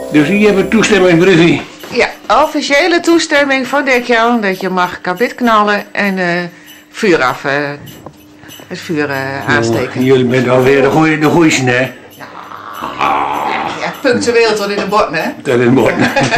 Dus hier hebben toestemming, Briefie. Ja, officiële toestemming van Dirk-Jan dat je mag kabit knallen en vuur af, het vuur aansteken. Jullie bent alweer de goeiesten, hè? Ja, punctueel tot in de bot, hè? Tot in de bot.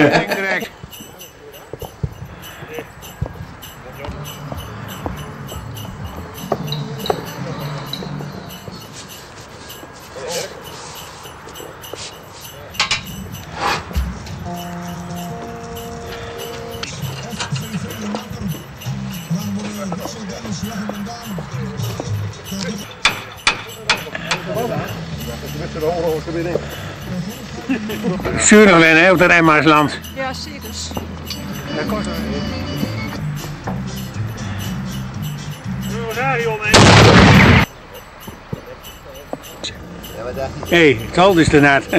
Zuuriglen, hè, op het Rijnmaarsland. Ja, zeker. Hé, het halt is er net.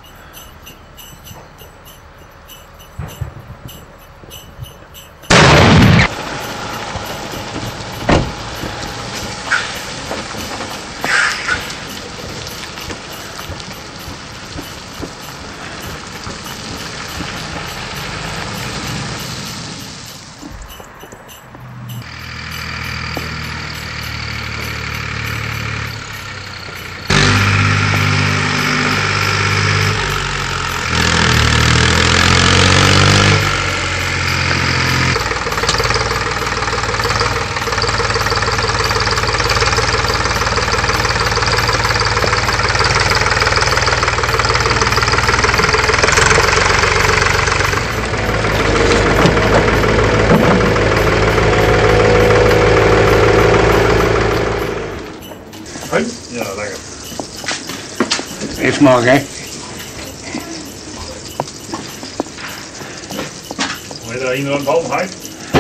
Ja, lekker. Eet smaak, hè? Hoe heet er hier aan de bal, Mike?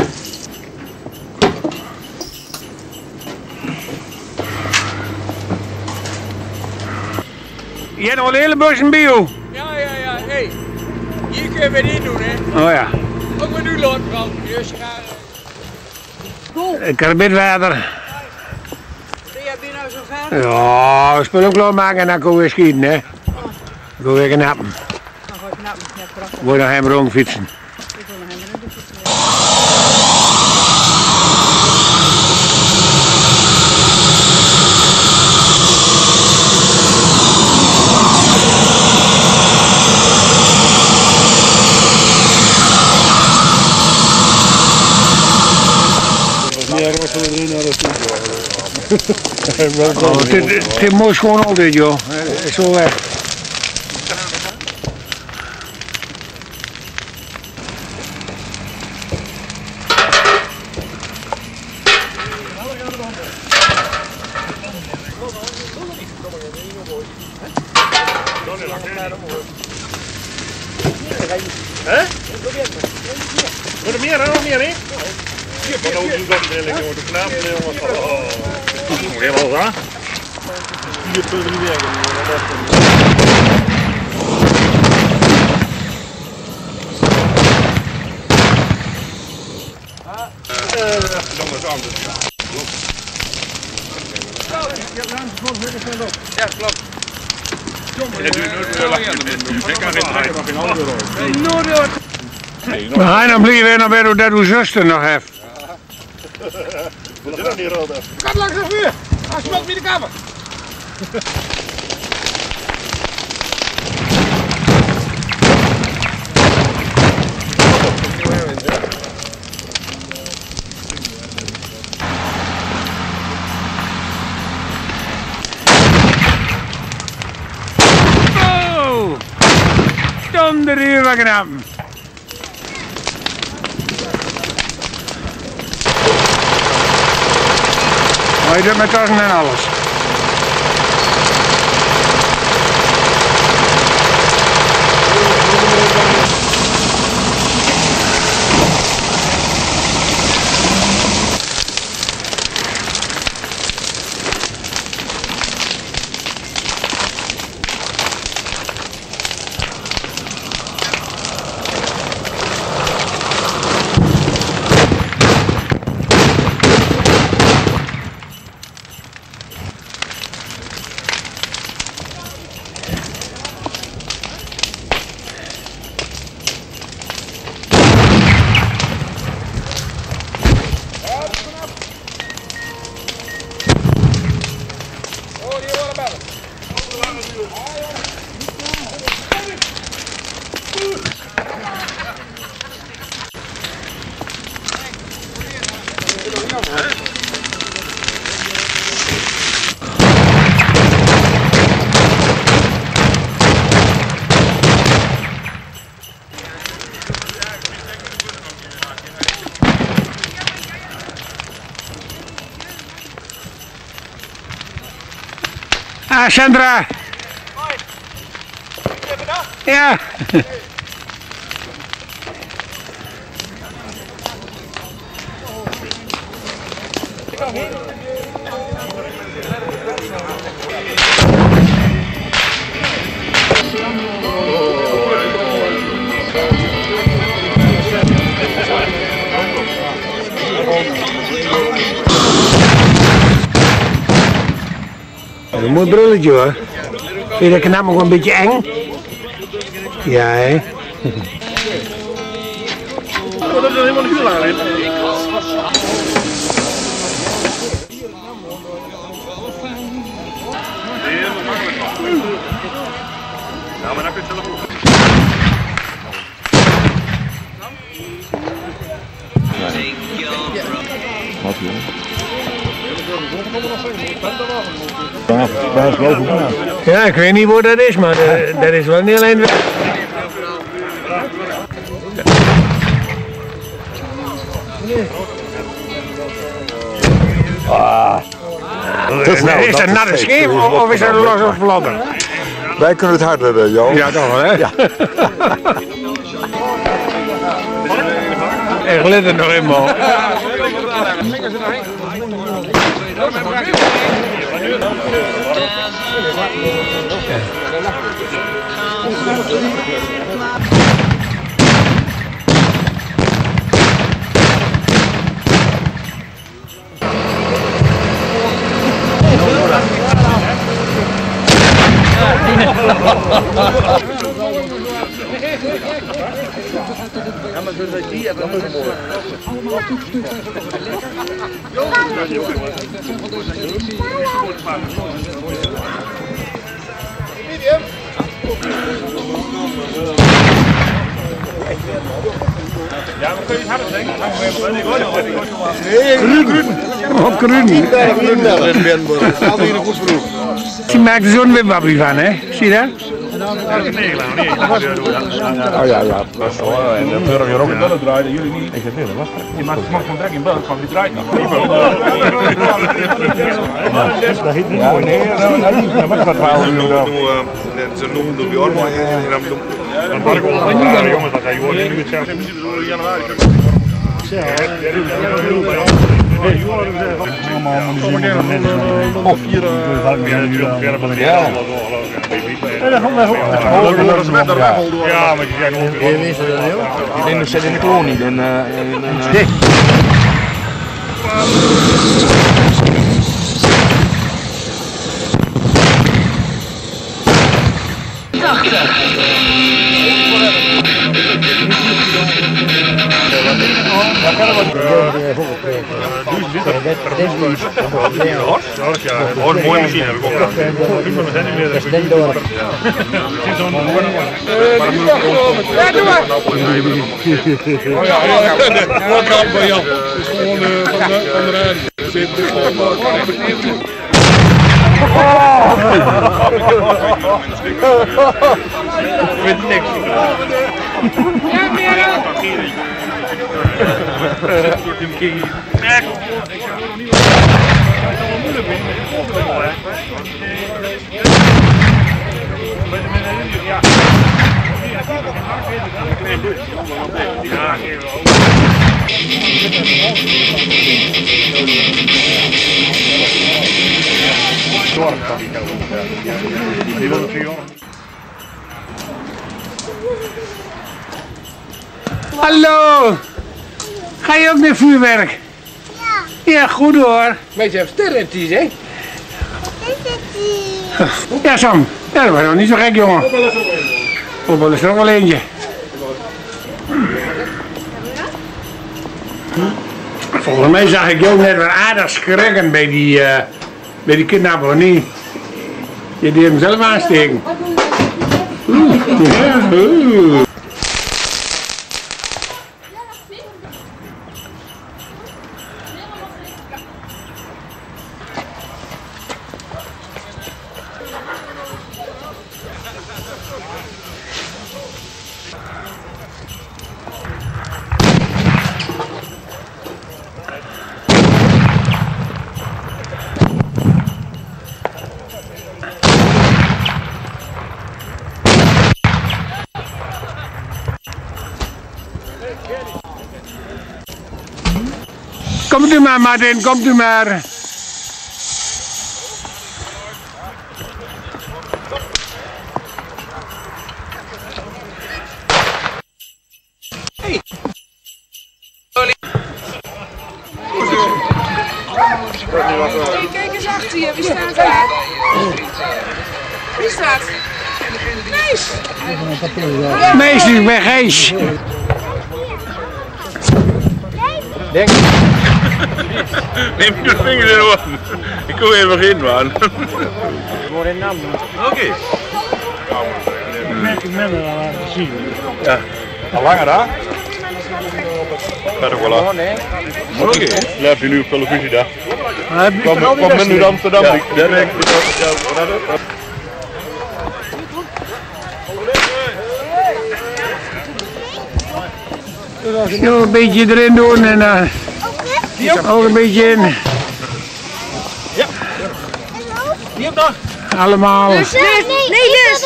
Je hebt nog een hele bus in bio. Ja, hey. Hier kun je weer in doen, hè. Oh ja. Ook met u lopen, Bram. Dus Ik kan een beetje water. ben jij binnen nou zo ver? Ja, we spullen klaarmaken en dan kunnen we weer schieten, hè? Dan kunnen we weer knappen. Dan ga ik knappen, ja, prachtig. Word nog hem rondfietsen. Ik wil nog helemaal niet fietsen. Oh, het moest gewoon altijd, joh. Zo weg. Hè? Wil er meer, hè? Nog meer, hè? Maar dan doen dat weer lekker, de knaap, jongens. Moet je wel, hè? 4 punten niet werken. Dan is anders. Ja, klopt. Maar hij dan blijven naar bed dat uw zuster nog heeft. Wat is dat niet rood? Gaat langs de vuur. Hij smelt me de kamer. Oh! Stom de ruur wat knappen. Maar je doet met tassen en alles. Ah, Sandra. Ja. Een mooi brulletje hoor. Vind je dat knap nog een beetje eng? Ja hè. Oh, dat is helemaal een huur aan, hè? Heel makkelijk. Nou, maar dan kun je het zelf ook. Wat joh? Ja, ik weet niet waar dat is, maar dat is wel niet alleen weg. Is dat een natte scheep of is dat een losse vlodder? Wij kunnen het harder, Johan. Ja, toch wel, hè? Ja. Er glittert nog eenmaal. Ja, maar kun je het harder zeggen? Op Kruiden. Die maakt er zo'n wipwappie van, hè? Zie je dat? Oh ja, ja. Dat is wel. En dan durf je ook in bullen draaien, jullie niet. Ik zeg nee, dat was het. Je mag gewoon direct in bullen, want die draait nog. Dat heet niet mooi, nee. Dat was wat 12 uur. Ze noemen de bjorn mooi. Dan had ik wel een jongens, dat hij gewoon in het zelf. Januari. Ja, maar die zijn ook. Ik denk dat ze in de kolonie. Een mooie machine heb ik ook gedaan. Ja, doe maar. Oh ja, voorkant bij Jan. Het is gewoon van de radio. Ik weet niks. Ja, meer Hallo! Ga je ook naar vuurwerk? Ja. Ja, goed hoor. Beetje heeft sterren, hè? Ja, Sam. Ja, dat was nog niet zo gek, jongen. Voetbal is er ook wel eentje. Volgens mij zag ik jou net wel aardig schrikken bij die kidnapper, niet? Je deed hem zelf aansteken. Komt u maar, Martin, komt u maar. Hey, kijk eens achter je, wie staat daar? Wie staat? Mees! Mees is bij Gees. Neem je vinger in hoor. Ik kom even in, man. Oké. Ik ben er al aan het zien. Ja. Al langer daar? Verder wel af. Oké. Dan heb je nu op televisie daar. Kom men nu Amsterdam? Ja. Zo een beetje erin doen en dan ook een beetje in. Ja. Hier toch? Allemaal. Nee, dus!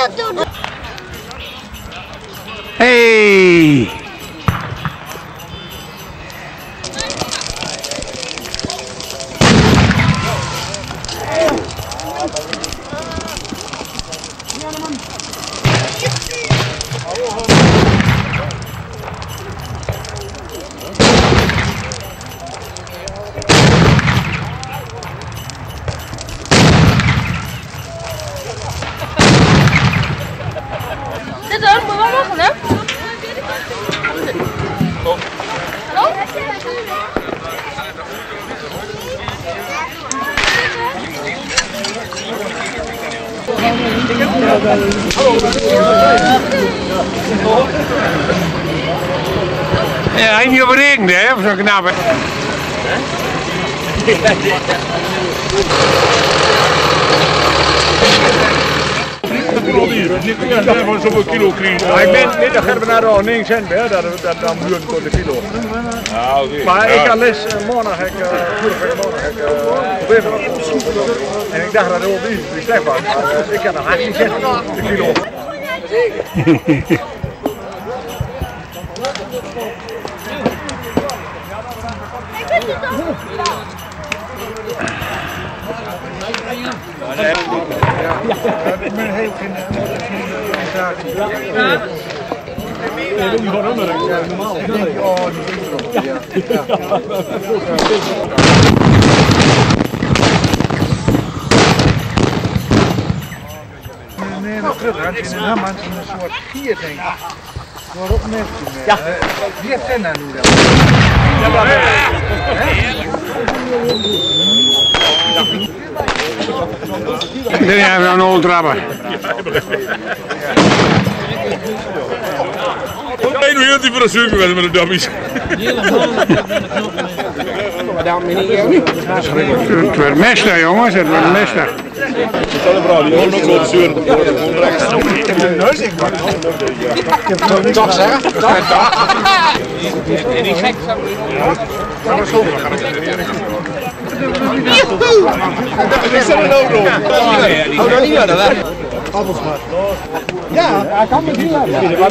Hey! Dit dan, moet wel lachen, hè? Ja, hij niet op regent, hè, of zo'n knappe. Ja, van zoveel kilo krijgen. Ik ben niet dat er naar al 9 cent bij, dat duurt tot de kilo. Ah, oké. Maar ik had les morgen, en ik dacht dat het ook niet slecht was. Ik had nog 18 cent de kilo. Ik ben heel geen zaak. Ja, doe je gewoon onder. Normaal. Ik denk, oh, die is erop. Nee, maar terug. Als je in een hamman een soort gier denkt. Waarop net? Ja. Wie heeft zijn nou nu dan? Dan hebben we een oldtrapper. Nee, nu heel die voor de suiker met de dummies. Het wordt mester, jongens, het wordt mester. Stel een vrouw, die hoort ook zo de zeuren. Toch zeggen? En die gek zou Is er een auto? hou dan niet verder weg. Ja, hij kan met hier.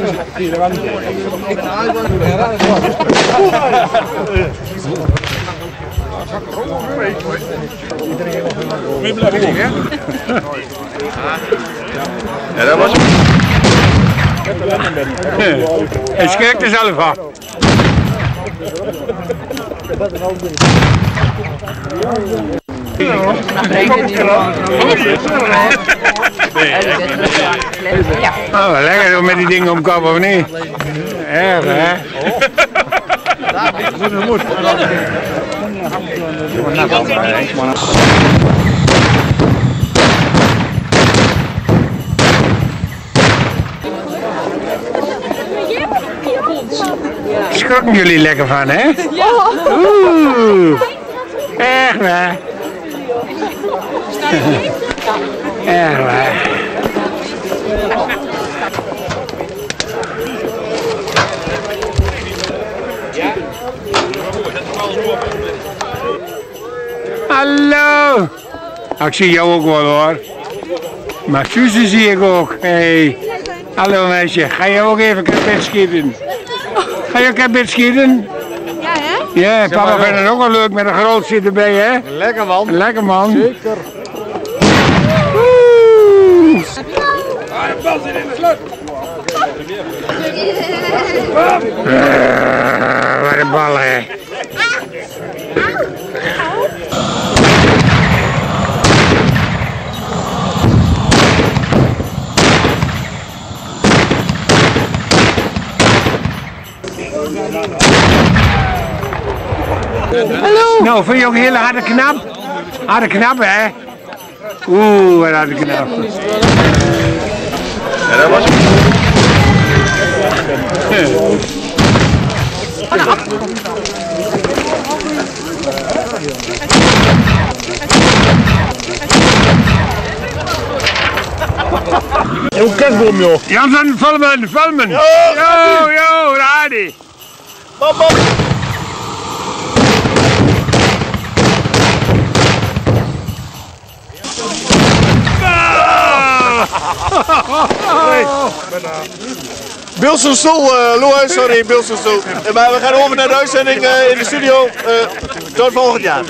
Ja, dat was Hij schrikt er zelf van. Oh, lekker zo met die dingen om kop of niet? Erg, hè? Moet. roken jullie lekker van, hè? Ja. Oeh. Echt waar. Echt waar. Hallo. Ik zie jou ook wel hoor. Maar Suze zie ik ook. Hey. Hallo meisje, ga je ook even kabit schieten? Ga je kabit schieten? Ja, hè? Ja, papa vindt het ook wel leuk met een groot zit erbij, hè? Lekker man. Lekker man. Zeker. Woe! De bal zit in de slot. Wat een bal, hè? Hallo. Nou, vind je ook een hele harde knap? Harde knap, hè? Oeh, wat harde knap. Ja, dat was Hoe kerstboom, joh. Jansen, filmen, filmen. Yo, yo, Radi. Bam, bam. Bilson Stoel, Louis, sorry, Bilson Stoel. Maar we gaan over naar de uitzending in de studio. Tot volgend jaar.